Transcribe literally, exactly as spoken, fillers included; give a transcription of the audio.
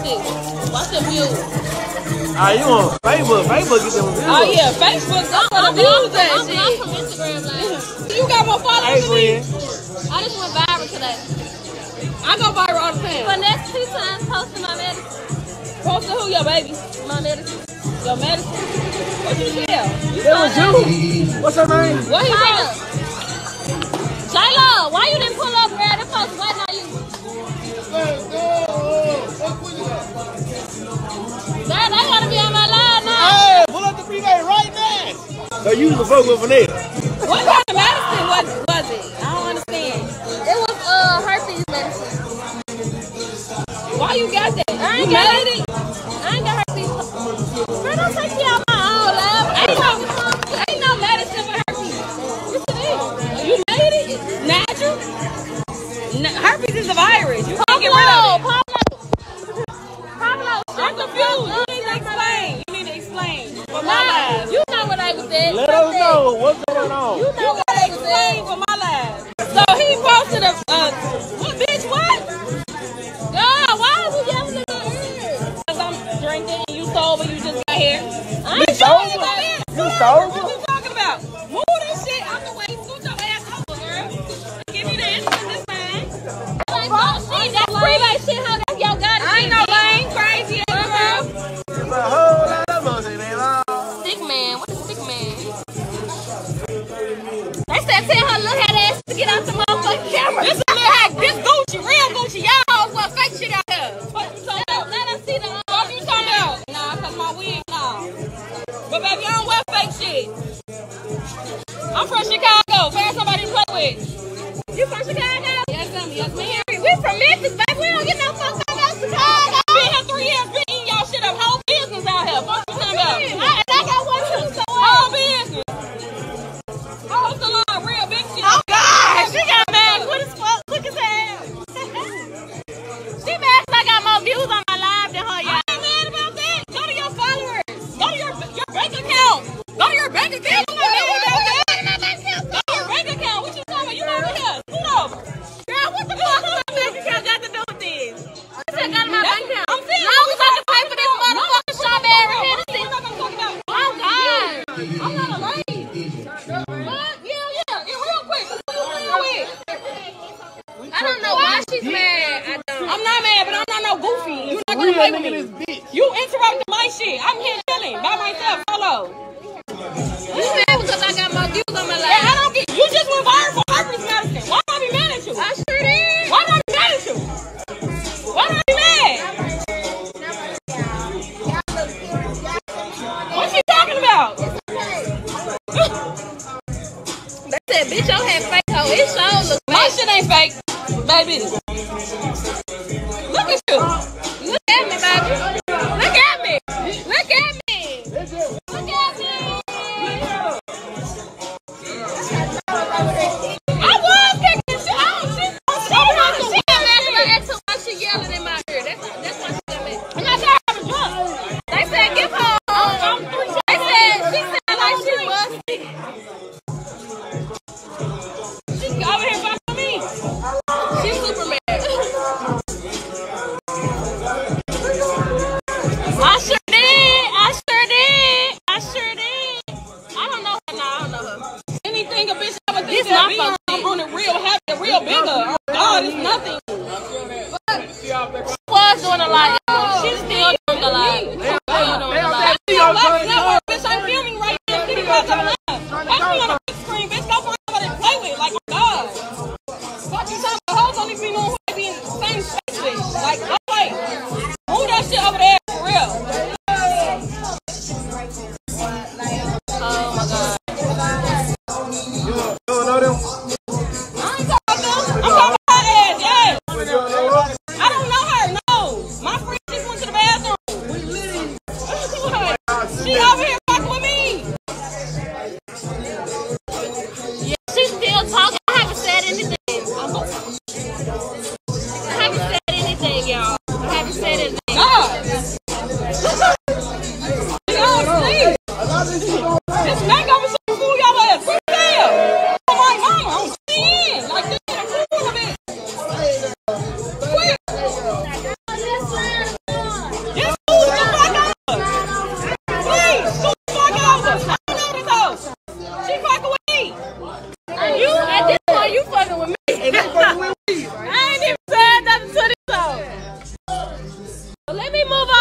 this? Watch the views. Ah, you on Facebook? Facebook get them views. Oh yeah, Facebook. That's what the views at. I'm not from Instagram now. You got more followers than me. I just went viral today. I go viral all the time. For next two times posting my medicine. Posting who? Your baby? My medicine. Your medicine? What you tell? That was you. What's her name? What he Shayla. doing? Shayla, why you didn't pull up, bro? That post waiting on you. Dad, I gotta be on my line now. Hey, pull up the freeway right now. So you was a fuck with Vanessa. What kind of medicine was, was it? I don't understand. It was uh herpes medicine. Why you got that? I ain't you got made it. it? I ain't got herpes. Bro, don't take me out my own lab. Ain't no, ain't no medicine for herpes. Yes, it is. You made it? Natural? N- herpes is a virus. You can't get rid of it. Pablo. Pablo. I'm confused. You need to explain. You need to explain. For my life. You know what I was at. Let us know what's going on. You know what I was Explain at. for my life. So he posted a, uh, what bitch, what? God, why are we yelling in my ear? Because I'm drinking and you sober, you just got here. I You ain't sober? talking about it. You sober? What you talking about? Move this shit out the way. Scoot your ass over, girl. Give me this. This mine. Like, oh, shit, that's freeway shit, how that's your God. I ain't no lame, crazy ass girl. It's a whole lot of bullshit, man. Stick man, what is stick man? They said tell her little head ass to get out the motherfucking camera. This is a little hack. This Gucci, real Gucci. Y'all hoes want fake shit out here. What you talking Let, about? let us see the What you talking about? Nah, cause my wig, nah. But baby, I don't wear fake shit. I'm from Chicago. Find somebody to play with. You from Chicago? Yes, ma'am. Yes, ma'am. We from Memphis, baby. We don't get no fuck about Chicago. Been here three years, been eating y'all shit up. Whole business out here. What you talking about? I, and I got one too, so Whole business. Whole salon, real big shit. oh God, she got mad quick as fuck, quick as hell. She mad 'cause I got more views on my live than her, I y'all. ain't mad about that. Go to your followers. Go to your your bank account. Go to your bank account. I'm not mad about that. Go to your bank account. What you talking about? You over here. Scoot over. Girl, what the fuck does my bank account got to do with this? I said got to my bank account. I'm saying. Long as I can pay for this motherfucking strawberry Hennessy. What I'm talking about? Oh God. I'm not a lady. What? Yeah, yeah. And real quick. Who you playing with? I don't know why she's mad. I don't. I'm not mad, but I'm not no goofy. You're not gonna Real play with nigga, me. this bitch. You interrupted my shit. I'm here chilling by myself. Hello. You mad because I got more views on my Yeah, I live? don't get. You just went viral for herpes medicine. Why do I be mad at you? I sure did. Why do I be mad at you? Why do I be mad? What you talking about? They said, bitch, your head fake hoe. It sure look My fake. shit ain't fake, baby. Look at you. Look at me, baby. Look at me. Look at me. Look at me. I was kicking shit. I don't shit. She got mad at my ex why she yelling in my ear. That's, that's why she got mad. I'm not tired of drunk. They said, give her. Um, they said, she said like she busted. She over here fucking me. She's super mad. I sure did. I sure did. I sure did. I don't know her now. I don't know her. Anything a bitch ever This thinks my of me, fault. I'm running real happy, real bigger. Oh God, it's nothing. Was doing a lot. She's still doing a lot. She's still doing a lot. Yo, Life Network, bitch, I'm filming right now. Kitty Bob on live. I'm on a big screen, bitch. Go find somebody to play with. Like, oh God. Fuck you, some hoes only be knowing who they be in the same space with. Like, no way. Move that shit over there for real. Oh my God. You don't know them? I ain't talking about them. I'm talking about her ass, yes. You don't know her? I don't know her, no. My friend just went to the bathroom. She we move on